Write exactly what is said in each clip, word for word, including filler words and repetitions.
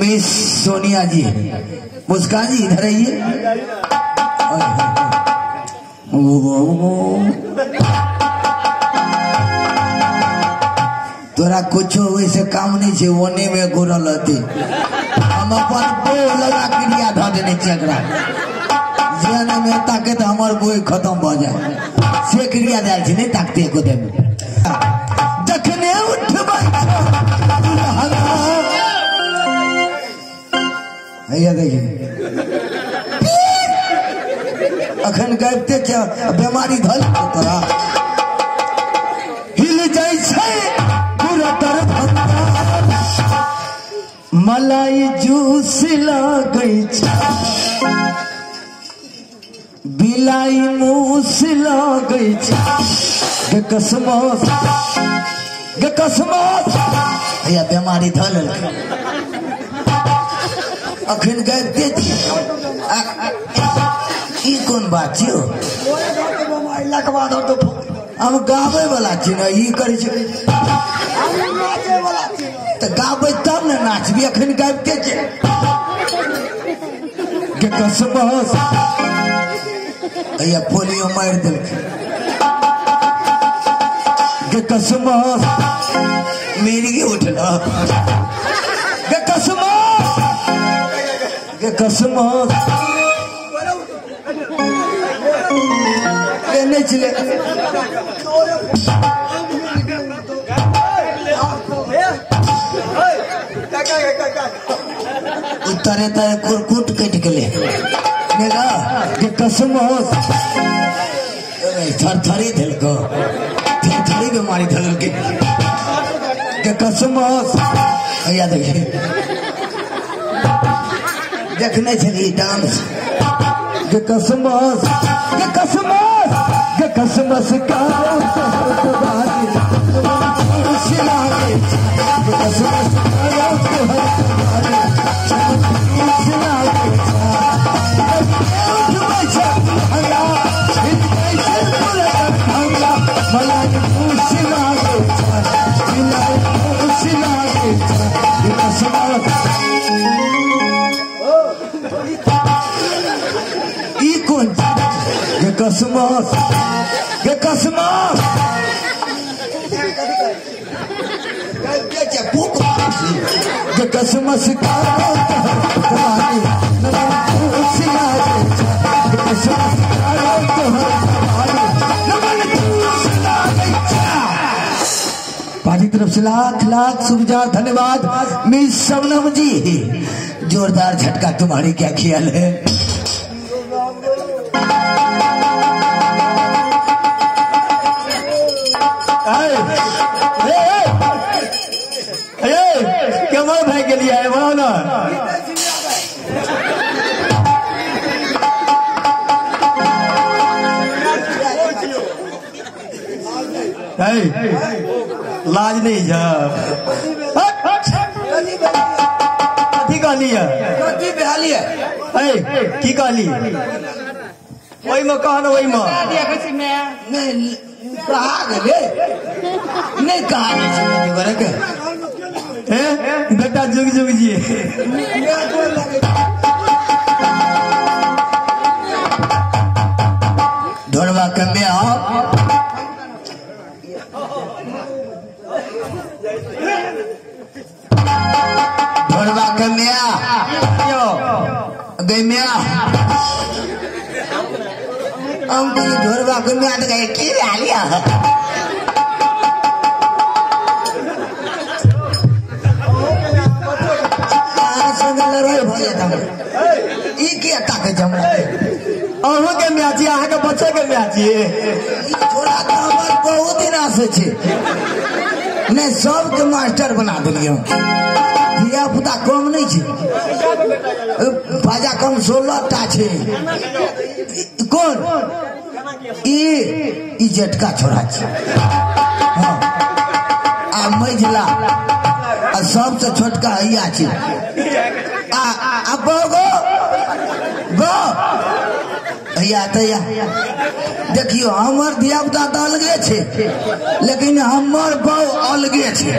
Miss Sonia जी, मुस्कान जी इधर आइए। तोरा कुछ वैसे काम नहीं छे, ओने में गोरल हती हम अपन बो लगा क्रिया ध देने चकरा जेने में ताके तो हमर बोई खत्म भ जाए से क्रिया दाल छे नहीं ताकते को दे जखने उठबै हैया देखिए अखन गाबते क्या बीमारी धल तोरा हिल जाय छै पूरा तरफ मलाई जूस लागै छै बिलाई मूस लागै छै गे कसमस गे कसमस हैया बीमारी धल अखन गाबते ई कोन बात छियो हम गाबै वाला छी ने ई करै छै तो गाबै तब ने नाचबी अखन गाबिते छै गे कसमस हैया पोलियो मारि देलकै गे कसमस मिर्गी उठल गे कसमस गे कसमस नहीं चले उतरे तरे कुरकुट कट गले कसमस थरथरी धल को थरथरी बीमारी धल के कसमस हैया देखिए देखने चलिए डांस गे कसमस गे कसमस गे कसमस का कसमस गे कसमस गे कसमस का पार्टी तरफ से लाख लाख सुविचार धन्यवाद मिस शबनम जी, जोरदार झटका। तुम्हारी क्या ख्याल है? कमर भाई के लिए है वो ना लाज नहीं जा की कहली है की कहली वही में कहा ना वही में कहा गए नहीं कहा बेटा जुग जुग जी ढोलवा कमे आओ ढोलवा कमे गई मैं हम ढोलवा कमे आ गए की लिया के म्याची अहाँ के बच्चे के म्याची थोड़ा तो हमारे बहुत ही नाश छे नहीं सबके मास्टर बना दिलिए धिया पुता कम नहीं छे बाजा कम सोलह टा छे कौन ई जटका छोड़ा छे हाँ आ मझला आ सबसे छोटका हैया छे आ आ गो गो भैया तैया देखियो हमर धिया पुता तो अलगे छे लेकिन हमर बहू अलगे छे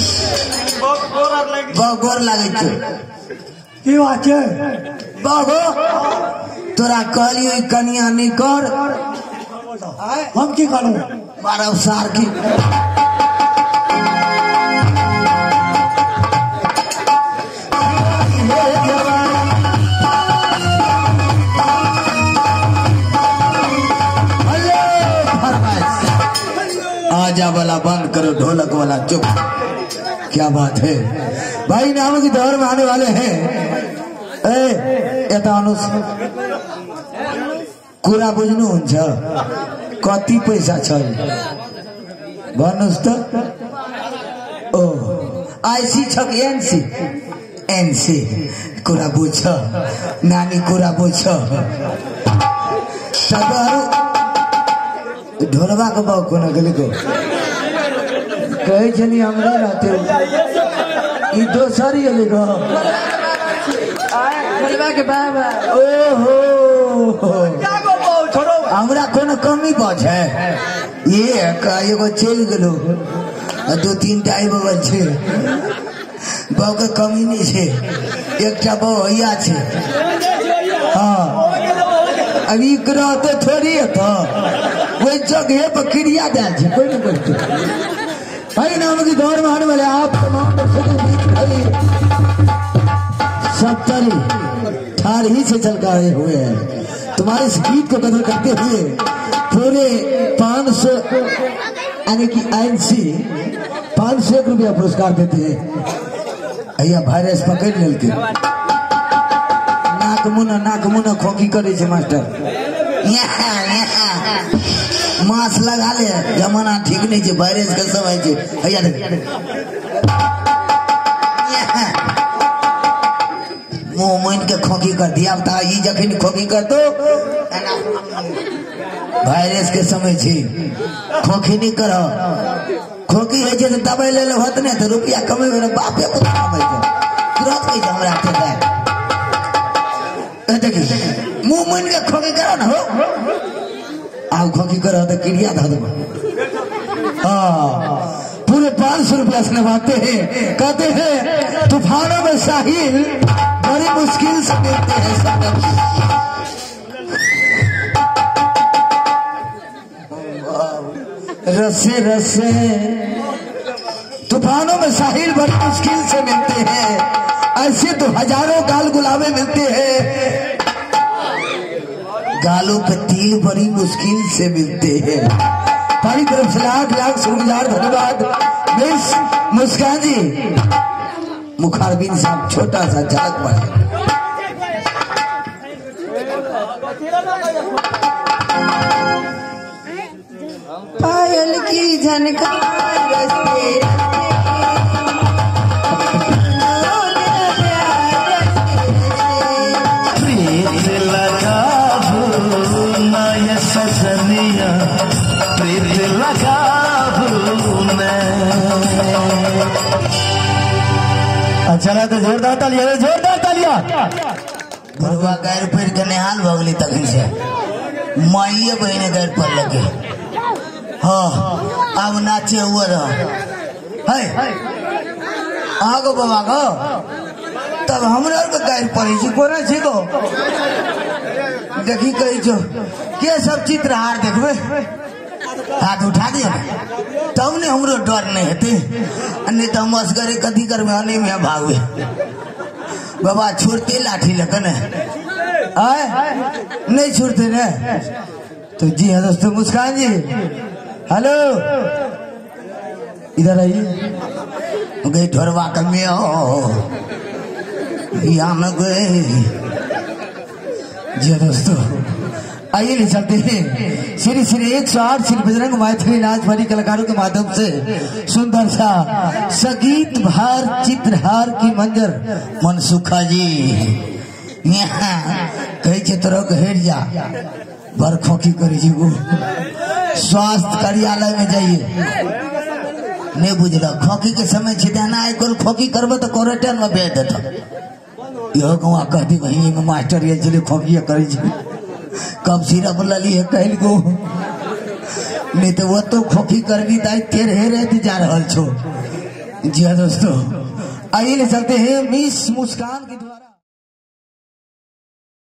बहु गोर लागे छे की बात है बाबू तोरा कहलियो कनिया नहीं कर हम की करूं बारह साल की आजा वाला बंद करो ढोलक वाला चुप क्या बात है भाई नाम की दौर में आने वाले हैं ए कुरा बुझ्नु हुन्छ कति पैसा छ भन्नुस् त ओ आइसी छ कि एनसी एनसी कुरा बुझ्छ नानी कुरा बुझ्छ सबहरू ढोलबा को बाउ कोना गलेको कहै छनी हमरा रहते ई दोसर ये लेको ढोलबा के बाबा ओहो जागो बाउ छोड़ो हमरा कोनो कमी बचे ये एगो चल गेलो दो तीन टाइम बबल छे बाउ के कमी नहीं छे एकटा बाउ हैया छे हां अभी रहते थोड़ी है तो वही जगह पर क्रिया डाल छे कोई नहीं करते भाई नाम की दौड़ में आने वाले आप तमाम सत्तरी ठार ही से चलकाए हुए हैं तुम्हारे इस गीत को कदर करते हुए पूरे पाँच सौ यानी कि एनसी पाँच सौ एक रुपया पुरस्कार देते हैं अया वायरस पकड़ लेके नाक मुना नाक मुना खोखी करे छे मास्टर यहाँ यहाँ मास्क लगा ले जमाना ठीक नहीं छे वायरस के समय छे अया मुंह मोइन के खोखी कर दिया बता ई जखन खोखी कर दो वायरस के समय छे खोखी नहीं करो खोखी है जे दबाई ले ले होत ने तो रुपया कमेबे ने बापे को कमाई के तुरंत कहि हमरा के दे देखी मुंह मोइन के खोखी करो ना हो आओ खोखी करो तो क्रिया धा दो हाँ पूरे पाँच सौ रुपया से नवाते हैं कहते हैं तूफानों में साहिल बड़ी मुश्किल से मिलते हैं रसे रसे तूफानों में साहिल बड़ी मुश्किल से मिलते हैं ऐसे तो हजारों गाल गुलाबे मिलते हैं गालों पे तिल बड़ी मुश्किल से मिलते हैं हमारी तरफ से लाख लाख शुक्रगुजार धन्यवाद मिस मुस्कान जी मुखारबिन साहब छोटा सा झलक पड़े पायल की झनकार रस्ते सजनिया प्रीत लगा अच्छा ना तो जोरदार तालियां जोरदार तालियां भरवा गैर पर के निहाल भगली तखन से माइये बहने गैर पर लगे हाँ अब नाचे हुआ रहा है आगो बाबा गो तब हमरा के गैर पड़ी छी कोना छी गो देखी कही जो के सब चित्रहार देखबे हाथ उठा दिया तब ने हमरो डर नहीं हेते नहीं तो हम असगरे कथी करबे हने में भागबे बाबा छोड़ते लाठी लगन आए नहीं छोड़ते ने तो जी हाँ दोस्तों मुस्कान जी हेलो इधर आइए गई ढोरवा कमे यहाँ में गए जी दोस्तों आइए ले चलते हैं श्री श्री एक सौ आठ श्री बजरंग मैथिली नाच वाली कलाकारों के माध्यम से सुंदर सा संगीत भार चित्रहार की मंजर मनसुखा जी यहाँ कही चित्रों को हेट जा बर खोखी करी जी वो स्वास्थ्य कार्यालय में जाइए नहीं बुझल खोखी के समय छिदाना है कोई खोखी करबो तो क्वारंटाइन में भेज देता यो गवा कहती वही में मास्टर ये चले खोखी करे छी कब सिरप लली है कहल को नहीं तो वो तो खोखी करबी दाई तेरे हे रहती जा रहा छो। जी हाँ दोस्तों, आइए चलते हैं मिस मुस्कान के द्वारा।